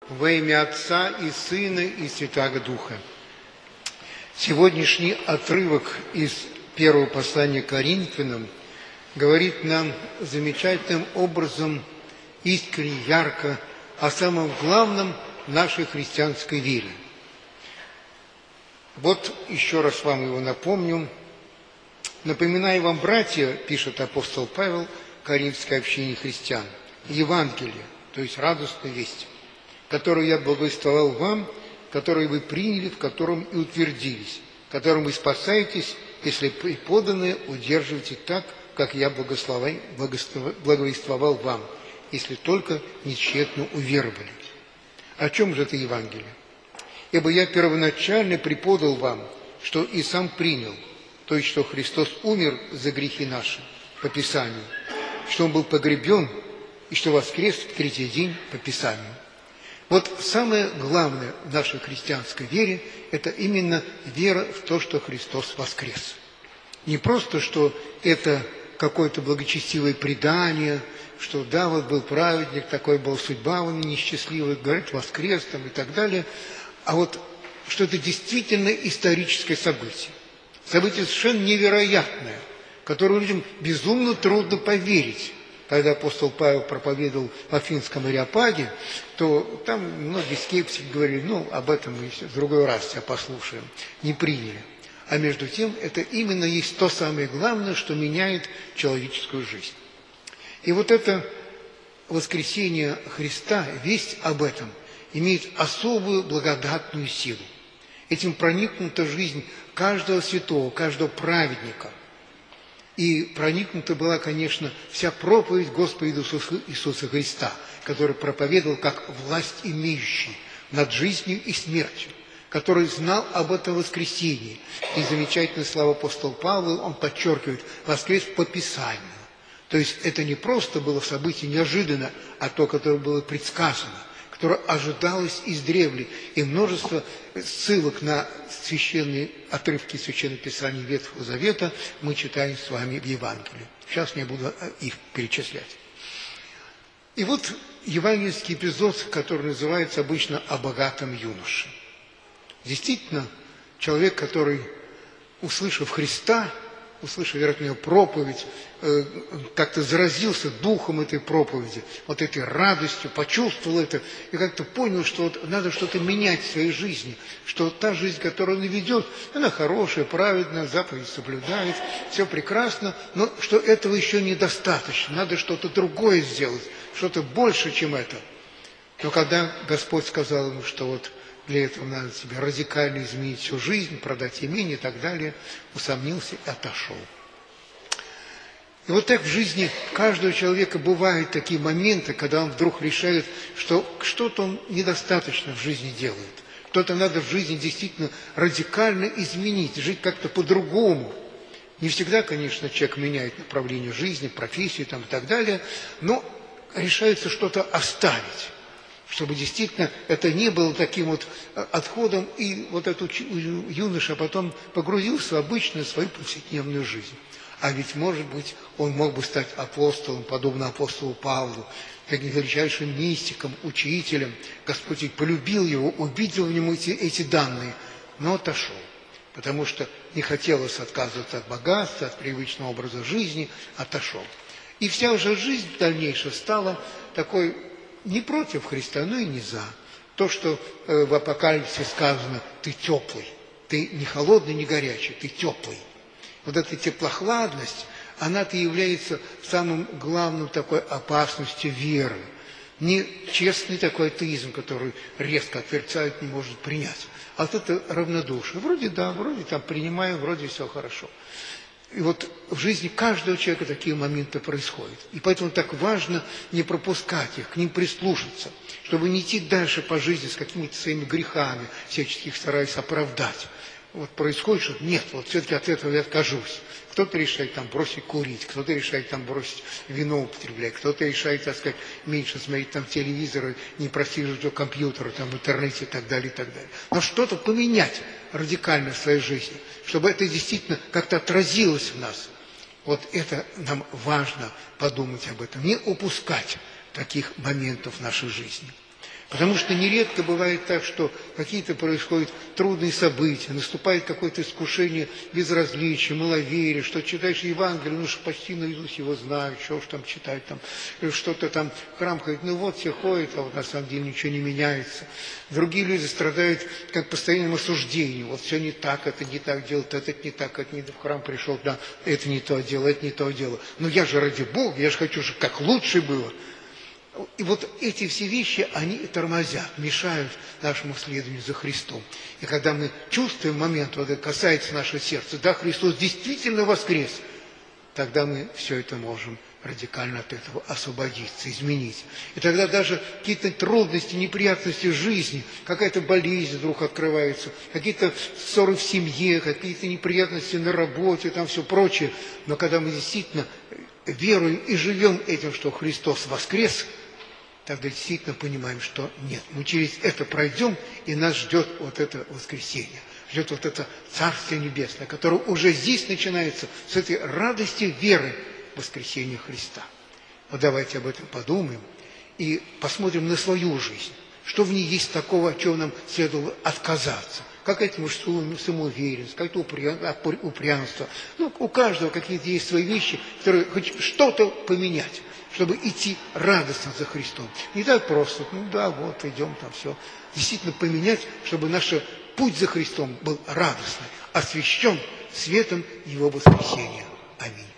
Во имя Отца и Сына и Святаго Духа. Сегодняшний отрывок из первого послания к Коринфянам говорит нам замечательным образом, искренне, ярко, о самом главном в нашей христианской вере. Вот еще раз вам его напомню. «Напоминаю вам, братья, — пишет апостол Павел, — Коринфской общине христиан, Евангелие, то есть радостную весть, которую я благовествовал вам, которую вы приняли, в котором и утвердились, которым вы спасаетесь, если преподанное удерживаете так, как я благовествовал вам, если только нечетно уверовали». О чем же это Евангелие? «Ибо я первоначально преподал вам, что и сам принял, то есть, что Христос умер за грехи наши по Писанию, что Он был погребен и что воскрес в третий день по Писанию». Вот самое главное в нашей христианской вере – это именно вера в то, что Христос воскрес. Не просто, что это какое-то благочестивое предание, что да, вот был праведник, такой была судьба у него несчастливая, говорит, воскрес там и так далее, а вот что это действительно историческое событие. Событие совершенно невероятное, которое людям безумно трудно поверить. Когда апостол Павел проповедовал в Афинском Ареопаге, то там многие скептики говорили, ну, об этом мы в другой раз тебя послушаем, не приняли. А между тем, это именно есть то самое главное, что меняет человеческую жизнь. И вот это воскресение Христа, весть об этом, имеет особую благодатную силу. Этим проникнута жизнь каждого святого, каждого праведника. И проникнута была, конечно, вся проповедь Господа Иисуса Христа, который проповедовал как власть имеющий над жизнью и смертью, который знал об этом воскресении. И замечательная слава апостола Павла, он подчеркивает, воскрес по Писанию. То есть это не просто было событие неожиданно, а то, которое было предсказано, которое ожидалось издревле. И множество ссылок на священные отрывки Священного Писания Ветхого Завета мы читаем с вами в Евангелии. Сейчас не буду их перечислять. И вот евангельский эпизод, который называется обычно «О богатом юноше». Действительно, человек, который, услышав Христа, услышав, вероятно, проповедь, как-то заразился духом этой проповеди, вот этой радостью, почувствовал это и как-то понял, что вот надо что-то менять в своей жизни, что та жизнь, которую он ведет, она хорошая, праведная, заповедь соблюдает, все прекрасно, но что этого еще недостаточно, надо что-то другое сделать, что-то больше, чем это. Но когда Господь сказал ему, что вот для этого надо себе радикально изменить всю жизнь, продать имение и так далее, усомнился и отошел. И вот так в жизни каждого человека бывают такие моменты, когда он вдруг решает, что что-то он недостаточно в жизни делает. Что-то надо в жизни действительно радикально изменить, жить как-то по-другому. Не всегда, конечно, человек меняет направление жизни, профессию там, и так далее, но решается что-то оставить, чтобы действительно это не было таким вот отходом, и вот этот юноша потом погрузился в обычную свою повседневную жизнь. А ведь, может быть, он мог бы стать апостолом, подобно апостолу Павлу, таким величайшим мистиком, учителем. Господь ведь полюбил его, увидел в нем эти данные, но отошел, потому что не хотелось отказываться от богатства, от привычного образа жизни, отошел. И вся уже жизнь дальнейшая стала такой не против Христа, но и не за. То, что в Апокалипсисе сказано, ты теплый, ты не холодный, не горячий, ты теплый. Вот эта теплохладность, она-то является самым главным такой опасностью веры. Не честный такой атеизм, который резко отрицает, не может принять, а вот это равнодушие. Вроде да, вроде там принимаю, вроде все хорошо. И вот в жизни каждого человека такие моменты происходят. И поэтому так важно не пропускать их, к ним прислушаться, чтобы не идти дальше по жизни с какими-то своими грехами, всячески их стараясь оправдать. Вот происходит, что нет, вот все-таки от этого я откажусь. Кто-то решает там бросить курить, кто-то решает там бросить вино употреблять, кто-то решает, так сказать, меньше смотреть там телевизор, не просиживать у компьютера, там в интернете и так далее, и так далее. Но что-то поменять радикально в своей жизни, чтобы это действительно как-то отразилось в нас. Вот это нам важно подумать об этом, не упускать таких моментов в нашей жизни. Потому что нередко бывает так, что какие-то происходят трудные события, наступает какое-то искушение безразличия, маловерия, что читаешь Евангелие, ну что почти наизусть его знают, что уж там читать, там что-то там в храм ходит, ну вот все ходят, а вот на самом деле ничего не меняется. Другие люди страдают как постоянным осуждением, вот все не так, это не так делать, это не так, это не в храм пришел, да, это не то дело, это не то дело. Но я же ради Бога, я же хочу, чтобы как лучше было. И вот эти все вещи, они тормозят, мешают нашему следованию за Христом. И когда мы чувствуем момент, вот это касается нашего сердца, да, Христос действительно воскрес, тогда мы все это можем радикально от этого освободиться, изменить. И тогда даже какие-то трудности, неприятности в жизни, какая-то болезнь вдруг открывается, какие-то ссоры в семье, какие-то неприятности на работе, там все прочее. Но когда мы действительно веруем и живем этим, что Христос воскрес, тогда действительно понимаем, что нет, мы через это пройдем, и нас ждет вот это воскресенье, ждет вот это Царствие Небесное, которое уже здесь начинается с этой радости веры в воскресение Христа. Вот давайте об этом подумаем и посмотрим на свою жизнь, что в ней есть такого, от чего нам следовало отказаться. Какая-то самоуверенность, какое-то упрямство. Ну, у каждого какие-то есть свои вещи, которые хоть что-то поменять, чтобы идти радостно за Христом. Не так просто, ну да, вот идем там все. Действительно поменять, чтобы наш путь за Христом был радостный, освящен светом Его воскресения. Аминь.